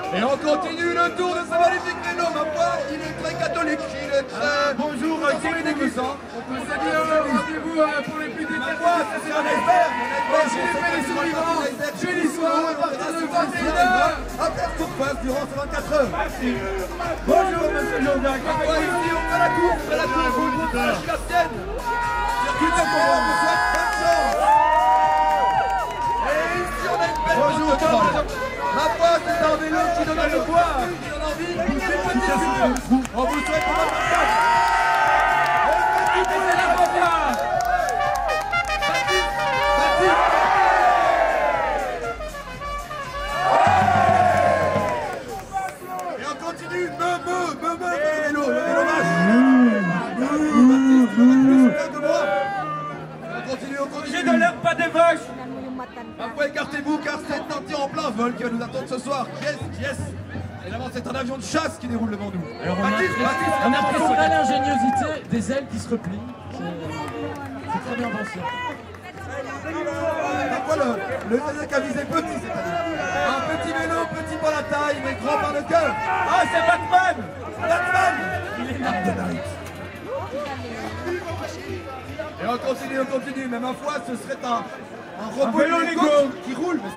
Et on continue le tour de ce magnifique vélo, ma foi, il est très catholique, il est très... Bonjour, Thierry Degussant. on peut se dire rendez-vous pour les plus Ma foi, c'est un iceberg, Chez les pays survivants, jeudi soir, à partir de 21h. Après surface durant ces 24 heures. Bonjour, monsieur Jourdain. Ma foi, ici, on fait la course, vous le montage, la sienne. Circuit de courant, on vous souhaite bonne chance. Et ici, on a une belle Bonjour, contrôle. Ma foi, c'est un vélo qui donne le poids, qui donne envie, qui fait petit super. On vous souhaite un bon partage. Et petit poulet, la fanfare. Baptiste. Et on continue, le vélo vache. Baptiste, de moi. On continue. J'ai de l'herbe, pas des vaches. Ma foi, écartez-vous car c'est un tir en plein vol qui va nous attendre ce soir. Yes. Évidemment, c'est un avion de chasse qui déroule devant nous. Alors on appréciera l'ingéniosité des ailes qui se replient. C'est très bien pensé. Ma foi, le Zézek a visé petit cette année. Un petit vélo, petit par la taille, mais grand par le cœur. Ah, c'est Batman. Il est Kryptonite. Et on continue, mais ma foi, ce serait un robot vélo Lego Lego qui roule.